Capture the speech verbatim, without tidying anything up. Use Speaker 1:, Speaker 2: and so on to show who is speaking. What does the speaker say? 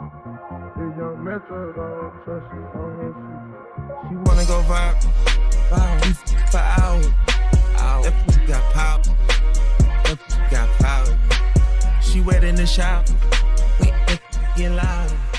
Speaker 1: The young metro dog, trust me, on her feet.
Speaker 2: She wanna go vibe, vibe, we f for hours. That pussy got power, that pussy got power. She wet in the shower, we get loud.